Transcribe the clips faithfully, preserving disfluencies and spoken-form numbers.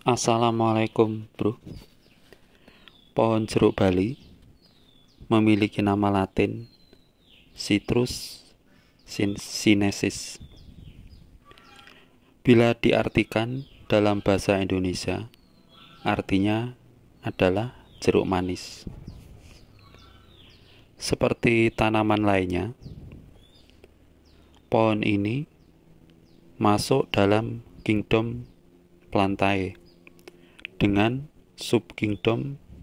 Assalamualaikum bro. Pohon jeruk Bali memiliki nama latin Citrus sinensis. Bila diartikan dalam bahasa Indonesia, artinya adalah jeruk manis. Seperti tanaman lainnya, pohon ini masuk dalam kingdom Plantae dengan subkingdom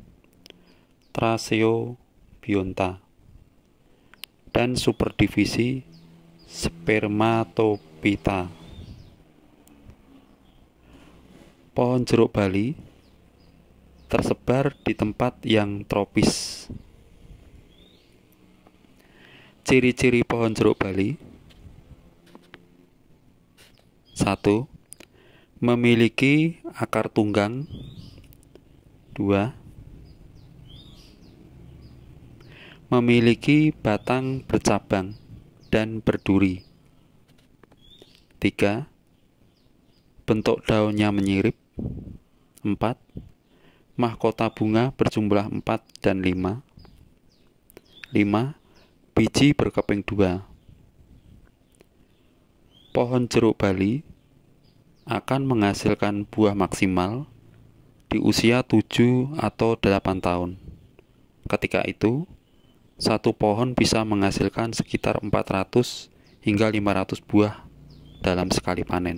Thraseobionta dan superdivisi Spermatophyta. Pohon jeruk Bali tersebar di tempat yang tropis. Ciri-ciri pohon jeruk Bali: satu. Memiliki akar tunggang. Dua. Memiliki batang bercabang dan berduri. Tiga. Bentuk daunnya menyirip. Empat. Mahkota bunga berjumlah empat dan lima. Lima. Biji berkeping dua. Pohon jeruk Bali akan menghasilkan buah maksimal di usia tujuh atau delapan tahun. Ketika itu, satu pohon bisa menghasilkan sekitar empat ratus hingga lima ratus buah dalam sekali panen.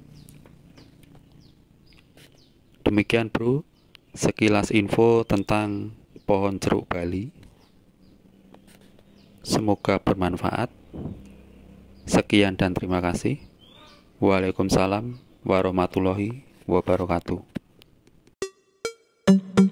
Demikian bro, sekilas info tentang pohon jeruk Bali. Semoga bermanfaat. Sekian dan terima kasih. Waalaikumsalam warahmatullahi wabarakatuh.